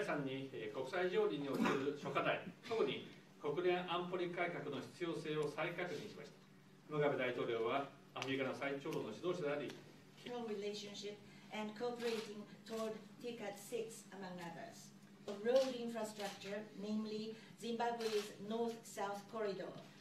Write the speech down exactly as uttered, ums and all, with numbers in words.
さんに国際条理における諸課題、特に国連安保理改革の必要性を再確認しました。ムガベ大統領はアメリカの最長老の指導者であり、 relationship and cooperating toward T C A D six, among others. Road infrastructure, namely Zimbabwe's north-south corridor,